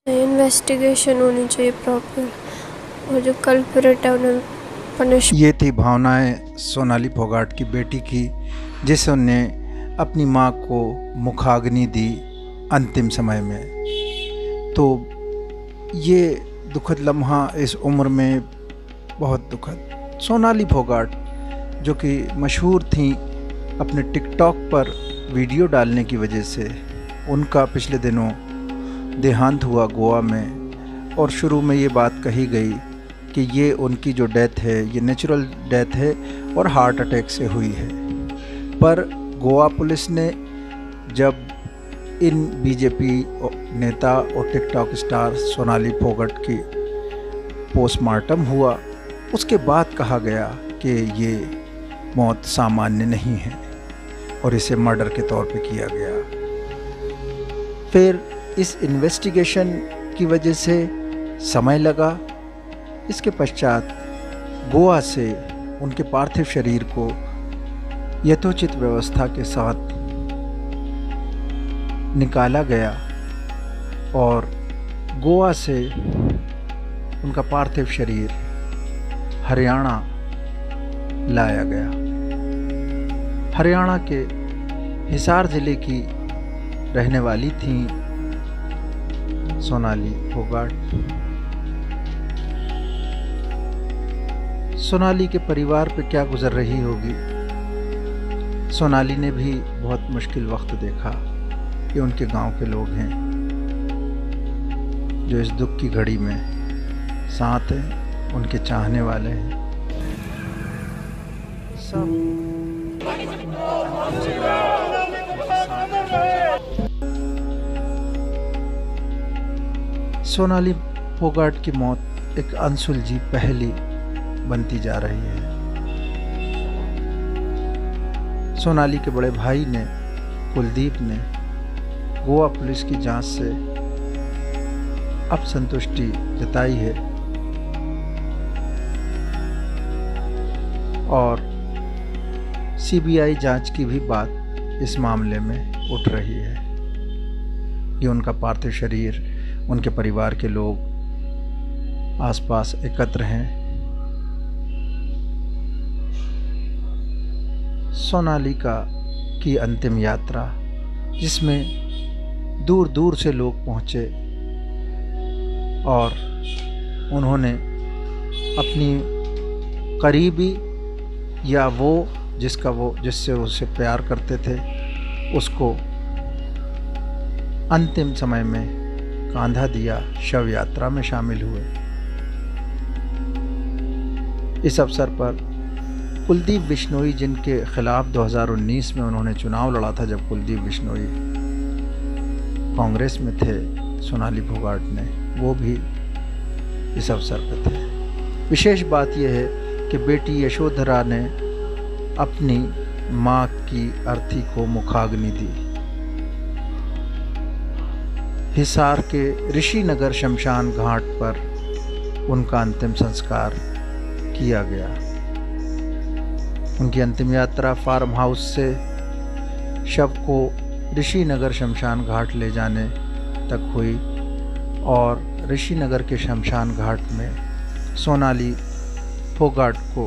Investigation होनी चाहिए proper, और जो कल्प्रिट है उन्हें पनिश। ये थी भावनाएं सोनाली फोगाट की बेटी की, जिसने अपनी मां को मुखाग्नि दी अंतिम समय में। तो ये दुखद लम्हा इस उम्र में बहुत दुखद। सोनाली फोगाट जो कि मशहूर थी अपने टिकटॉक पर वीडियो डालने की वजह से, उनका पिछले दिनों देहांत हुआ गोवा में। और शुरू में ये बात कही गई कि ये उनकी जो डेथ है ये नेचुरल डेथ है और हार्ट अटैक से हुई है। पर गोवा पुलिस ने जब इन बीजेपी नेता और टिकटॉक स्टार सोनाली फोगाट की पोस्टमार्टम हुआ, उसके बाद कहा गया कि ये मौत सामान्य नहीं है और इसे मर्डर के तौर पे किया गया। फिर इस इन्वेस्टिगेशन की वजह से समय लगा। इसके पश्चात गोवा से उनके पार्थिव शरीर को यथोचित व्यवस्था के साथ निकाला गया और गोवा से उनका पार्थिव शरीर हरियाणा लाया गया। हरियाणा के हिसार ज़िले की रहने वाली थी सोनाली फोगाट। सोनाली के परिवार पे क्या गुजर रही होगी। सोनाली ने भी बहुत मुश्किल वक्त देखा। ये उनके गांव के लोग हैं जो इस दुख की घड़ी में साथ हैं, उनके चाहने वाले हैं सब। सोनाली फोगाट की मौत एक अनसुलझी पहेली बनती जा रही है। सोनाली के बड़े भाई ने, कुलदीप ने, गोवा पुलिस की जांच से अब संतुष्टि जताई है और सीबीआई जांच की भी बात इस मामले में उठ रही है। ये उनका पार्थिव शरीर, उनके परिवार के लोग आसपास एकत्र हैं। सोनाली की अंतिम यात्रा, जिसमें दूर दूर से लोग पहुंचे और उन्होंने अपनी करीबी या जिससे उसे प्यार करते थे उसको अंतिम समय में कांधा दिया, शव यात्रा में शामिल हुए। इस अवसर पर कुलदीप बिश्नोई, जिनके खिलाफ 2019 में उन्होंने चुनाव लड़ा था, जब कुलदीप बिश्नोई कांग्रेस में थे सोनाली फोगाट ने, वो भी इस अवसर पर थे। विशेष बात यह है कि बेटी यशोधरा ने अपनी मां की अर्थी को मुखाग्नि दी। हिसार के ऋषिनगर शमशान घाट पर उनका अंतिम संस्कार किया गया। उनकी अंतिम यात्रा फार्म हाउस से शव को ऋषिनगर शमशान घाट ले जाने तक हुई और ऋषिनगर के शमशान घाट में सोनाली फोगाट को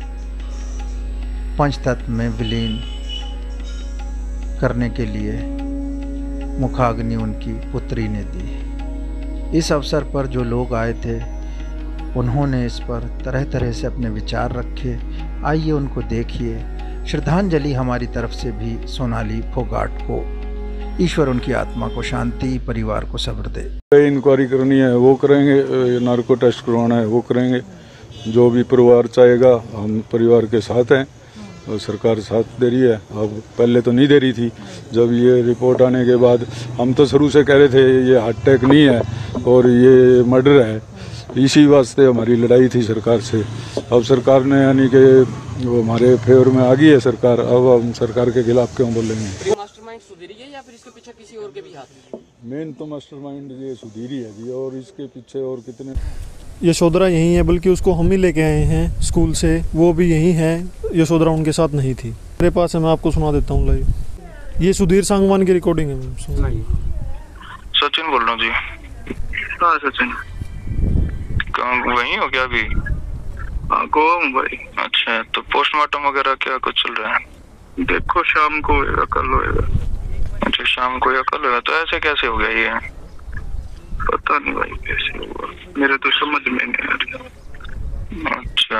पंचतत्व में विलीन करने के लिए मुखाग्नि उनकी पुत्री ने दी। इस अवसर पर जो लोग आए थे उन्होंने इस पर तरह तरह से अपने विचार रखे। आइए उनको देखिए। श्रद्धांजलि हमारी तरफ से भी सोनाली फोगाट को। ईश्वर उनकी आत्मा को शांति, परिवार को सब्र दे। इंक्वायरी करनी है वो करेंगे, नार्को टेस्ट करवाना है वो करेंगे। जो भी परिवार चाहेगा, हम परिवार के साथ हैं और सरकार साथ दे रही है। अब पहले तो नहीं दे रही थी। जब ये रिपोर्ट आने के बाद हम तो शुरू से कह रहे थे ये हार्ट अटैक नहीं है और ये मर्डर है। इसी वास्ते हमारी लड़ाई थी सरकार से। अब सरकार ने यानी कि वो हमारे फेवर में आ गई है सरकार। अब हम सरकार के खिलाफ क्यों बोलेंगे। मास्टरमाइंड सुधीर है या फिर इसके पीछे किसी और के भी हाथ है? मेन तो मास्टरमाइंड ये सुधीर ही है जी, और इसके पीछे और कितने। यशोधरा यहीं है, बल्कि उसको हम ही लेके आए हैं स्कूल से, वो भी यहीं है। यशोधरा उनके साथ नहीं थी। मेरे पास है, मैं आपको सुना देता हूँ लाइव। ये सुधीर सांगवान की रिकॉर्डिंग है। सचिन बोल रहा हूँ जी। हाँ सचिन। कहाँ वहीं हो क्या अभी? हाँ गोवा हूँ भाई। अच्छा, तो पोस्टमार्टम वगैरह क्या कुछ चल रहा है? देखो शाम को होएगा, कल होएगा। अच्छा, शाम को या कल होगा। तो ऐसे कैसे हो गया ये? पता नहीं भाई कैसे हुआ, मेरे तो समझ में नहीं आ रहा। अच्छा,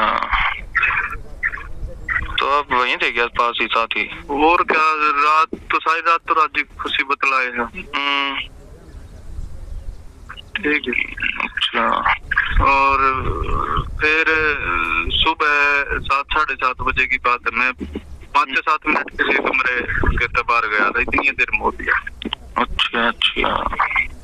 तो आप वहीं थे क्या, पास ही साथ ही? और क्या, रात तो सारी रात तो राजी खुशी बतलाए हैं। ठीक है। अच्छा, और फिर सुबह 7-7:30 बजे की बात है, मैं 5 से 7 मिनट के लिए कमरे के बाहर गया था, इतनी देर में हो गया। अच्छा अच्छा।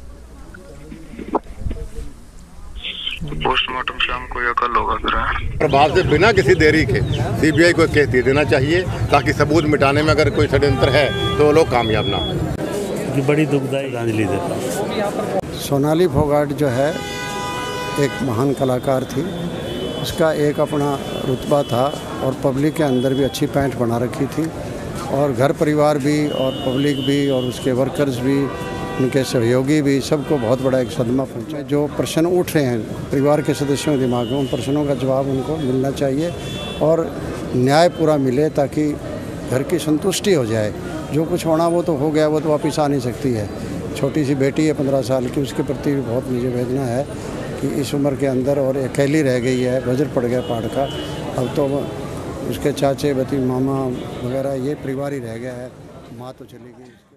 पोस्टमार्टम शाम को या कल होगा फिर? प्रभाव से बिना किसी देरी के सीबीआई को केस दे देना चाहिए, ताकि सबूत मिटाने में अगर कोई षड्यंत्र है तो लोग कामयाब ना हो। बड़ी दुखदायी श्रद्धांजलि देता हूँ। सोनाली फोगाट जो है एक महान कलाकार थी, उसका एक अपना रुतबा था और पब्लिक के अंदर भी अच्छी पैंठ बना रखी थी, और घर परिवार भी और पब्लिक भी और उसके वर्कर्स भी, उनके सहयोगी भी, सबको बहुत बड़ा एक सदमा पहुंचा। जो प्रश्न उठ रहे हैं परिवार के सदस्यों के दिमाग में, उन प्रश्नों का जवाब उनको मिलना चाहिए और न्याय पूरा मिले, ताकि घर की संतुष्टि हो जाए। जो कुछ होना वो तो हो गया, वो तो वापस आ नहीं सकती है। छोटी सी बेटी है 15 साल की, उसके प्रति बहुत मुझे वेदना है कि इस उम्र के अंदर और अकेली रह गई है, वज्र पड़ गया पहाड़ का। अब तो उसके चाचे बती मामा वगैरह ये परिवार ही रह गया है, माँ तो चली गई।